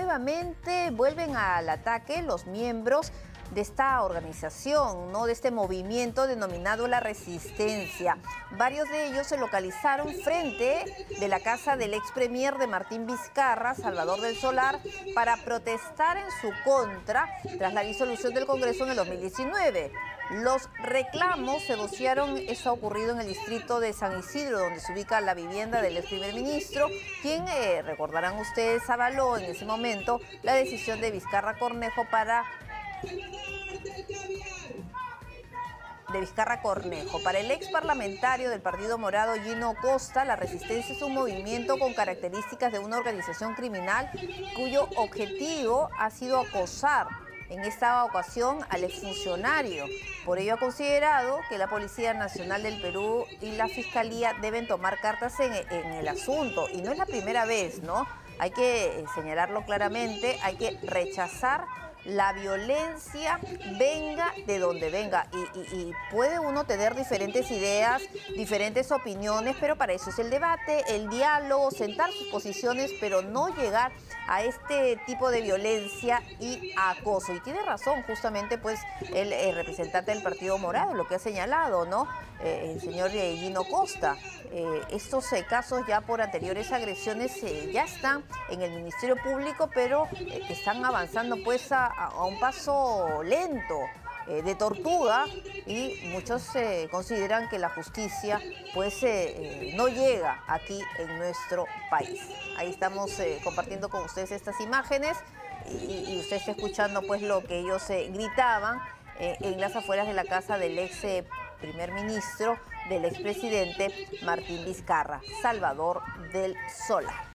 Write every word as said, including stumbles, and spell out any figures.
nuevamente vuelven al ataque los miembros de esta organización, ¿no? De este movimiento denominado La Resistencia. Varios de ellos se localizaron frente de la casa del ex premier de Martín Vizcarra, Salvador del Solar, para protestar en su contra tras la disolución del Congreso en el dos mil diecinueve. Los reclamos se vocearon, esto ha ocurrido en el distrito de San Isidro, donde se ubica la vivienda del ex primer ministro, quien, eh, recordarán ustedes, avaló en ese momento la decisión de Vizcarra Cornejo para... de Vizcarra Cornejo. Para el ex parlamentario del Partido Morado, Gino Costa, la resistencia es un movimiento con características de una organización criminal cuyo objetivo ha sido acosar en esta ocasión al exfuncionario. Por ello ha considerado que la Policía Nacional del Perú y la Fiscalía deben tomar cartas en, en el asunto. Y no es la primera vez, ¿no? Hay que señalarlo claramente, hay que rechazar la violencia, venga de donde venga. Y, y, y puede uno tener diferentes ideas, diferentes opiniones, pero para eso es el debate, el diálogo, sentar sus posiciones, pero no llegar a este tipo de violencia y acoso. Y tiene razón justamente pues el, el representante del Partido Morado, lo que ha señalado, ¿no? Eh, el señor eh, Gino Costa. Eh, estos eh, casos ya por anteriores agresiones eh, ya están en el Ministerio Público, pero eh, están avanzando pues a, a un paso lento, eh, de tortuga, y muchos eh, consideran que la justicia pues eh, eh, no llega aquí en nuestro país. Ahí estamos eh, compartiendo con ustedes estas imágenes y, y usted está escuchando pues lo que ellos eh, gritaban eh, en las afueras de la casa del ex eh, primer ministro, del expresidente Martín Vizcarra, Salvador del Solar.